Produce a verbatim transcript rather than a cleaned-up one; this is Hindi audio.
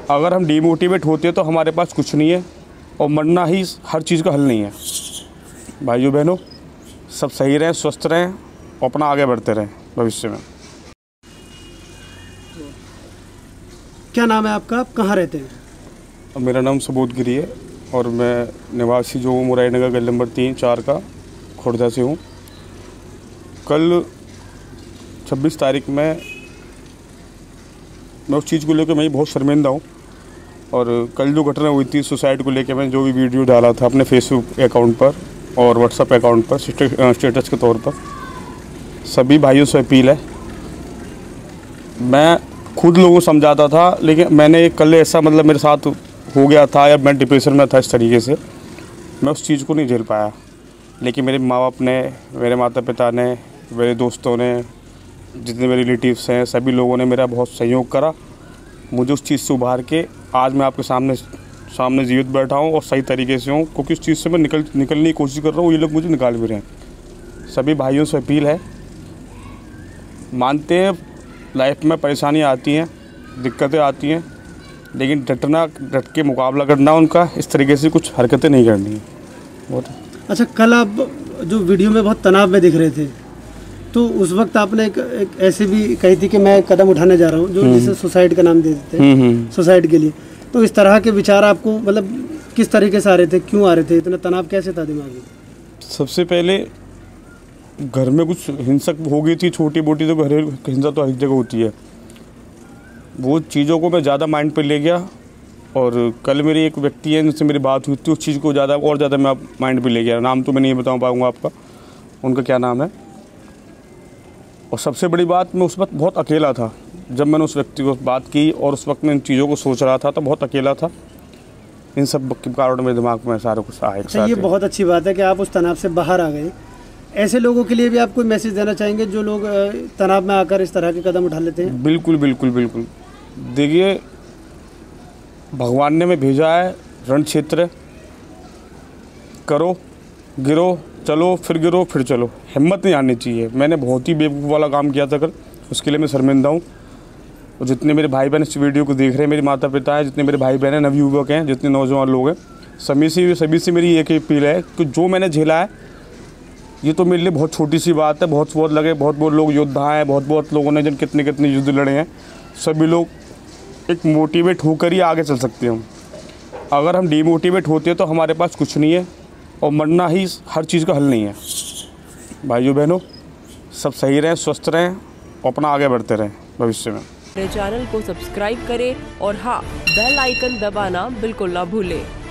अगर हम डीमोटिवेट होते हैं तो हमारे पास कुछ नहीं है, और मरना ही हर चीज़ का हल नहीं है। भाइयों बहनों, सब सही रहें, स्वस्थ रहें और अपना आगे बढ़ते रहें भविष्य में। क्या नाम है आपका, आप कहाँ रहते हैं? मेरा नाम सबूत गिरी है और मैं निवासी जो हूँ मुरारी नगर गली नंबर तीन चार का खुर्दा से हूँ। कल छब्बीस तारीख में मैं उस चीज़ को लेकर मैं बहुत शर्मिंदा हूँ। और कल जो घटना हुई थी सुसाइड को लेकर, मैं जो भी वीडियो डाला था अपने फेसबुक अकाउंट पर और व्हाट्सएप अकाउंट पर स्टेटस के तौर पर, सभी भाइयों से अपील है, मैं खुद लोगों को समझाता था, लेकिन मैंने एक कल ऐसा मतलब मेरे साथ हो गया था या मैं डिप्रेशन में था, इस तरीके से मैं उस चीज़ को नहीं झेल पाया। लेकिन मेरे माँ बाप ने, मेरे माता पिता ने, मेरे दोस्तों ने, जितने मेरे रिलेटिव्स हैं, सभी लोगों ने मेरा बहुत सहयोग करा मुझे उस चीज़ से उभार के आज मैं आपके सामने सामने जीवित बैठा हूँ और सही तरीके से हूँ, क्योंकि उस चीज़ से मैं निकल निकलने की कोशिश कर रहा हूँ, ये लोग मुझे निकाल भी रहे हैं। सभी भाइयों से अपील है, मानते हैं लाइफ में परेशानियाँ आती हैं, दिक्कतें आती हैं, लेकिन डटना डट के मुकाबला करना, उनका इस तरीके से कुछ हरकतें नहीं करनी है। बहुत अच्छा, कल आप जो वीडियो में बहुत तनाव में दिख रहे थे, तो उस वक्त आपने एक, एक ऐसे भी कही थी कि मैं कदम उठाने जा रहा हूँ, जो जिसे सुसाइड का नाम दे देते हैं, सुसाइड के लिए। तो इस तरह के विचार आपको मतलब किस तरीके से आ रहे थे, क्यों आ रहे थे, इतना तनाव कैसे था दिमाग में? सबसे पहले घर में कुछ हिंसक हो गई थी, छोटी मोटी, तो घरेलू हिंसा तो हर जगह होती है, वो चीज़ों को मैं ज़्यादा माइंड पे ले गया। और कल मेरी एक व्यक्ति है जिनसे मेरी बात हुई थी, उस चीज़ को ज़्यादा और ज़्यादा मैं माइंड पे ले गया। नाम तो मैं नहीं बता पाऊँगा आपका, उनका क्या नाम है। और सबसे बड़ी बात, मैं उस वक्त बहुत अकेला था जब मैंने उस व्यक्ति को बात की, और उस वक्त मैं इन चीज़ों को सोच रहा था, तो बहुत अकेला था। इन सब के कारण मेरे दिमाग में सारा कुछ आया। अच्छा, ये बहुत अच्छी बात है कि आप उस तनाव से बाहर आ गए। ऐसे लोगों के लिए भी आप कोई मैसेज देना चाहेंगे जो लोग तनाव में आकर इस तरह के कदम उठा लेते हैं? बिल्कुल बिल्कुल बिल्कुल। देखिए, भगवान ने मैं भेजा है रण क्षेत्र, करो, गिरो, चलो, फिर गिरो, फिर चलो, हिम्मत नहीं आनी चाहिए। मैंने बहुत ही बेवकूफ़ वाला काम किया था कल, उसके लिए मैं शर्मिंदा हूँ। और जितने मेरे भाई बहन इस वीडियो को देख रहे हैं, मेरे माता पिता हैं, जितने मेरे भाई बहन हैं, नवयुवक हैं, जितने नौजवान लोग हैं, सभी से सभी से मेरी एक ही अपील है कि जो मैंने झेला है, ये तो मेरे लिए बहुत छोटी सी बात है। बहुत बहुत लगे, बहुत बहुत लोग योद्धा हैं, बहुत बहुत लोगों ने जिन कितने कितने युद्ध लड़े हैं, सभी लोग एक मोटिवेट होकर ही आगे चल सकते हैं। अगर हम डीमोटिवेट होते हैं तो हमारे पास कुछ नहीं है, और मरना ही हर चीज़ का हल नहीं है। भाइयों बहनों, सब सही रहें, स्वस्थ रहें और अपना आगे बढ़ते रहें भविष्य में। मेरे चैनल को सब्सक्राइब करें और हाँ, बेल आइकन दबाना बिल्कुल ना भूलें।